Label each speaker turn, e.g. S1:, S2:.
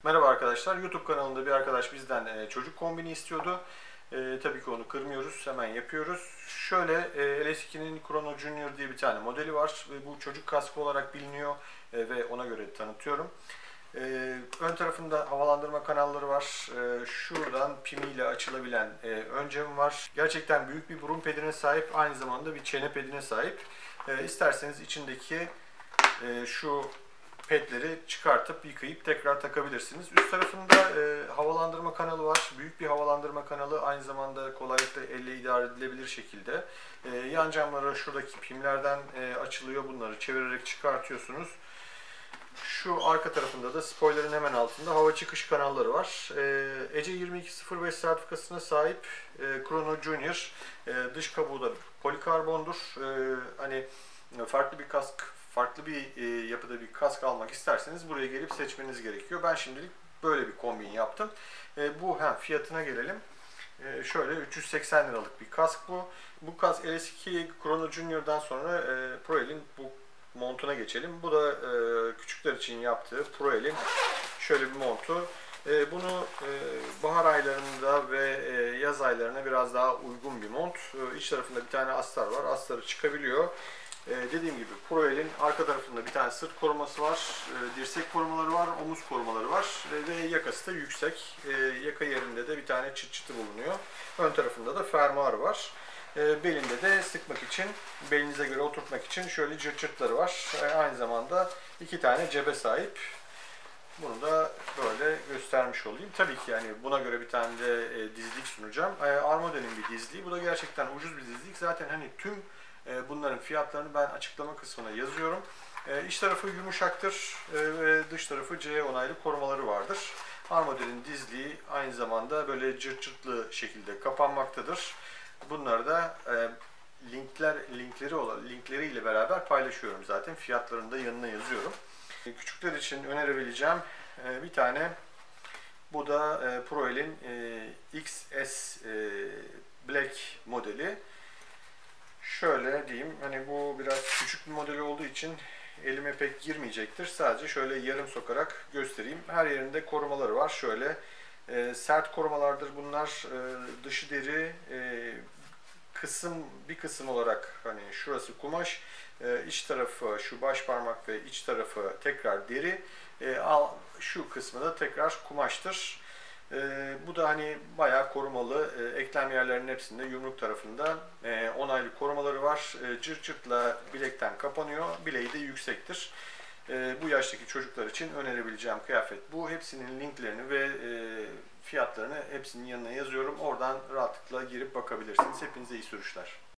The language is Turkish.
S1: Merhaba arkadaşlar. YouTube kanalında bir arkadaş bizden çocuk kombini istiyordu. Tabii ki onu kırmıyoruz. Hemen yapıyoruz. Şöyle LS2'nin Chrono Junior diye bir tane modeli var. Bu çocuk kaskı olarak biliniyor ve ona göre tanıtıyorum. Ön tarafında havalandırma kanalları var. Şuradan pimiyle açılabilen ön camı var. Gerçekten büyük bir burun pedine sahip. Aynı zamanda bir çene pedine sahip. İsterseniz içindeki şu pedleri çıkartıp yıkayıp tekrar takabilirsiniz. Üst tarafında havalandırma kanalı var. Büyük bir havalandırma kanalı, aynı zamanda kolaylıkla elle idare edilebilir şekilde. Yan camları şuradaki pimlerden açılıyor. Bunları çevirerek çıkartıyorsunuz. Şu arka tarafında da spoilerın hemen altında hava çıkış kanalları var. ECE 2205 sertifikasına sahip Chrono Junior. Dış kabuğu da polikarbondur. Hani farklı bir kask, farklı bir yapıda bir kask almak isterseniz buraya gelip seçmeniz gerekiyor. Ben şimdilik böyle bir kombin yaptım. Bu fiyatına gelelim. Şöyle 380 liralık bir kask bu. Bu kask LS2 Chrono Junior'dan sonra Proel'in bu montuna geçelim. Bu da küçükler için yaptığı Proel'in şöyle bir montu. Bunu bahar aylarında ve yaz aylarına biraz daha uygun bir mont. İç tarafında bir tane astar var. Astarı çıkabiliyor. Dediğim gibi Proel'in arka tarafında bir tane sırt koruması var, dirsek korumaları var, omuz korumaları var ve yakası da yüksek. Yaka yerinde de bir tane çıt çıtı bulunuyor. Ön tarafında da fermuar var. Belinde de sıkmak için, belinize göre oturtmak için şöyle cırt cırtları var. Aynı zamanda iki tane cebe sahip. Bunu da böyle göstermiş olayım. Tabii ki yani buna göre bir tane de dizlik sunacağım. Armade'nin bir dizliği. Bu da gerçekten ucuz bir dizlik. Zaten hani tüm bunların fiyatlarını ben açıklama kısmına yazıyorum. İç tarafı yumuşaktır ve dış tarafı C onaylı korumaları vardır. Armade'nin dizliği aynı zamanda böyle cırt cırtlı şekilde kapanmaktadır. Bunları da linkleriyle beraber paylaşıyorum zaten. Fiyatlarını da yanına yazıyorum. Küçükler için önerebileceğim bir tane, bu da Proel'in XS Black modeli. Şöyle diyeyim, hani bu biraz küçük bir model olduğu için elime pek girmeyecektir. Sadece şöyle yarım sokarak göstereyim. Her yerinde korumaları var. Şöyle sert korumalardır bunlar. Dışı deri, bir kısım olarak hani şurası kumaş, iç tarafı şu baş parmak ve iç tarafı tekrar deri, şu kısmı da tekrar kumaştır. Bu da hani bayağı korumalı. Eklem yerlerinin hepsinde yumruk tarafında onaylı korumaları var. Cırt cırtla bilekten kapanıyor. Bileği de yüksektir. Bu yaştaki çocuklar için önerebileceğim kıyafet bu. Hepsinin linklerini ve fiyatlarını hepsinin yanına yazıyorum. Oradan rahatlıkla girip bakabilirsiniz. Hepinize iyi sürüşler.